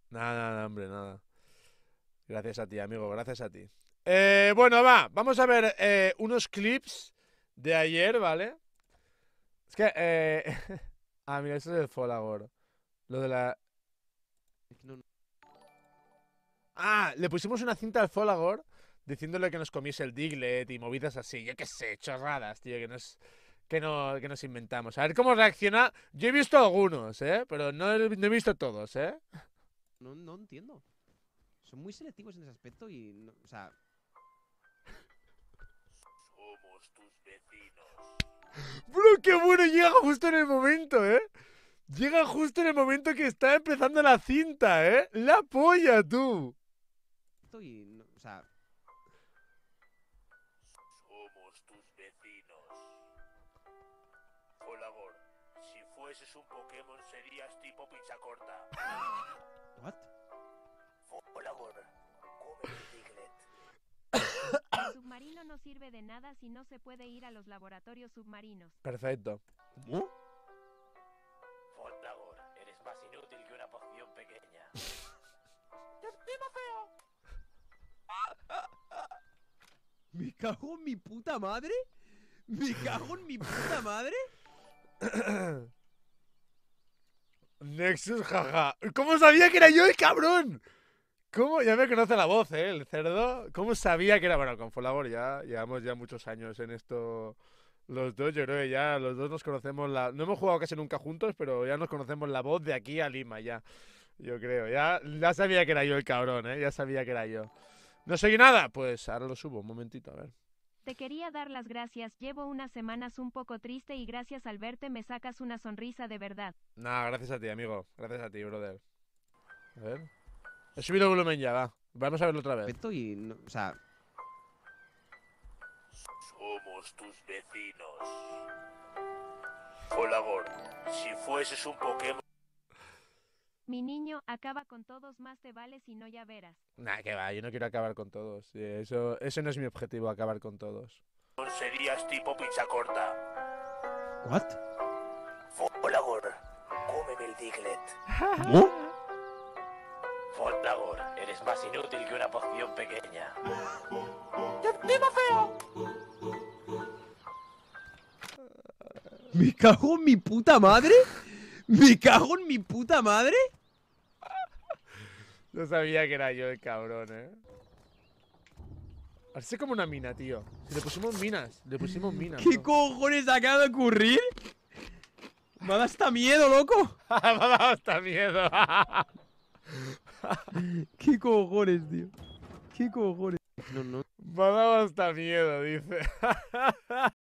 Nada, nada, hombre, nada. Gracias a ti, amigo, gracias a ti. Bueno, vamos a ver unos clips de ayer, ¿vale? Es que, ah, mira, esto es el Folagor. Lo de la... No, Ah, le pusimos una cinta al Folagor diciéndole que nos comiese el Diglett y movidas así. Yo qué sé, chorradas, tío, que nos inventamos. A ver cómo reacciona. Yo he visto algunos, pero no he visto todos, no entiendo. Son muy selectivos en ese aspecto y, o sea, Somos tus vecinos. Bro, qué bueno, llega justo en el momento, Llega justo en el momento que está empezando la cinta, La polla, tú. o sea, Somos tus vecinos. Folagor, si fueses un Pokémon serías tipo pizza corta. ¿what? Folagor, come el Diglett. El submarino no sirve de nada si no se puede ir a los laboratorios submarinos. Perfecto. ¿Cómo? Folagor, eres más inútil que una poción pequeña. ¿Me cago en mi puta madre? ¿Me cago en mi puta madre? Nexus, jaja. ¿Cómo sabía que era yo el cabrón? ¿Cómo? Ya me conoce la voz, el cerdo. ¿Cómo sabía que era? Bueno, con Folagor ya llevamos ya muchos años en esto. Los dos, yo creo que ya los dos nos conocemos la... No hemos jugado casi nunca juntos, pero ya nos conocemos la voz de aquí a Lima, ya. Yo creo, ya sabía que era yo el cabrón, ya sabía que era yo. ¿No seguí nada? Pues ahora lo subo, un momentito, a ver. Te quería dar las gracias, llevo unas semanas un poco triste y gracias al verte me sacas una sonrisa de verdad. Nah, gracias a ti, amigo. Gracias a ti, brother. A ver. He subido el volumen ya, va. Vamos a verlo otra vez. O sea, Somos tus vecinos. Folagor, si fueses un Pokémon Mi niño, acaba con todos, más te vale si no ya verás. Nah, que va, yo no quiero acabar con todos. Sí, ese no es mi objetivo, acabar con todos. serías tipo pizza corta. ¿what? Folagor, cómeme el Diglett. ¿Cómo? Folagor, eres más inútil que una poción pequeña. ¿Me cago en mi puta madre? ¿Me cago en mi puta madre? No sabía que era yo el cabrón, Parece como una mina, tío. Si le pusimos minas, ¿Qué ¿no? cojones acaba de ocurrir? Me da hasta miedo, loco. Me ha dado hasta miedo. ¿Qué cojones, tío? ¿Qué cojones? No, Me ha dado hasta miedo, dice.